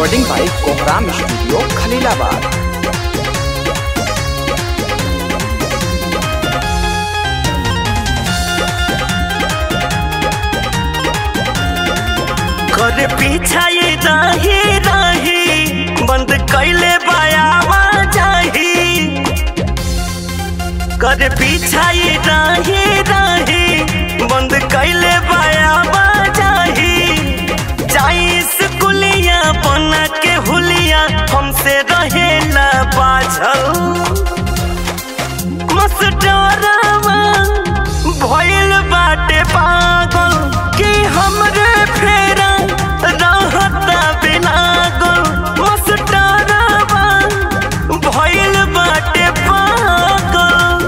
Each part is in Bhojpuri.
Recording by Kohram studio Khalilabad. कर पीछा ये राही राही बंद कैले बायावा जाही। कर पीछा ये राही राही बंद कैले बायावा जाही। जाई स्कूलिया बना के हुलिया हमसे रहेला बाझल। मस्टरवा भइल बाटे पागल कि हमरे फेरा रहता बिना गल। मस्टरवा भइल बाटे पागल।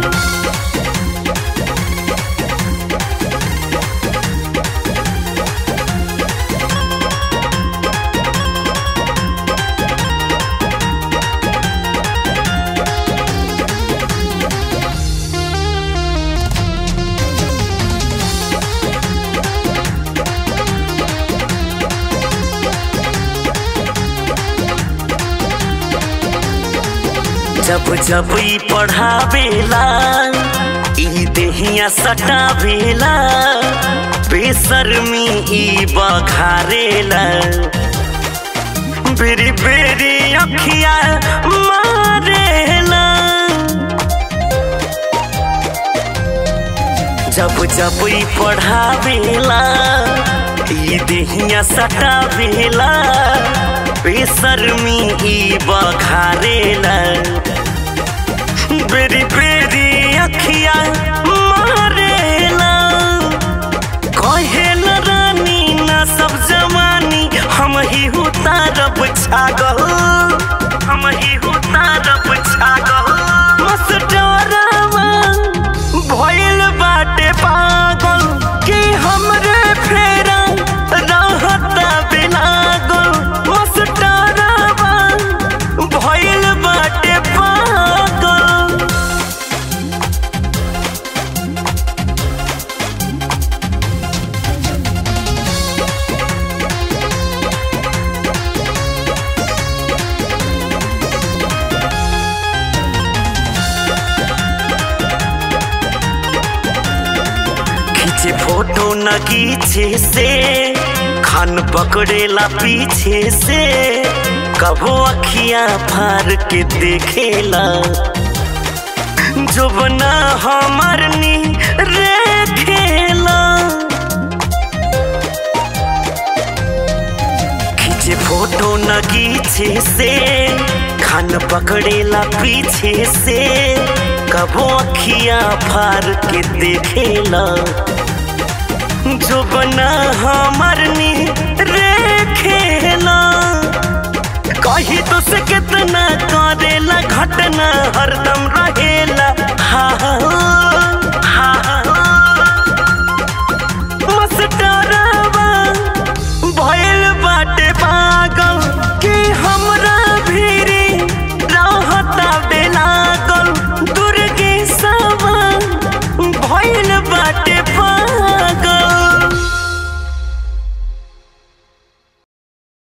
जब जब ई पढ़ावेला ई देहिया सटावेला। बेशर्मी ई बखारेला बेरी बेरी अखिया मारेला। जब जब ई पढ़ावेला ई देहिया सटावेला। बेशर्मी ई बखारेला बेरी बेरी अखिया मारेला। कहेला रानी ना सब जवानी हम ही उतारब छागल। हम ही उतारब छागल। मस्टरवा भइल बाटे पागल कि हमरे फेरा रहता बिना गल। मस्टरवा भइल बाटे पागल। खींचे फोटो न खींचे से खान पकड़ेला पीछे से। कबो अखियां फार के देखेला जो बना हमारनी रेखेला। खींचे फोटो न खींचे से खान पकड़ेला पीछे से। कबो अखियां फार के देखेला जो बना हमारनी रेखेला। कही तो से कितना करेला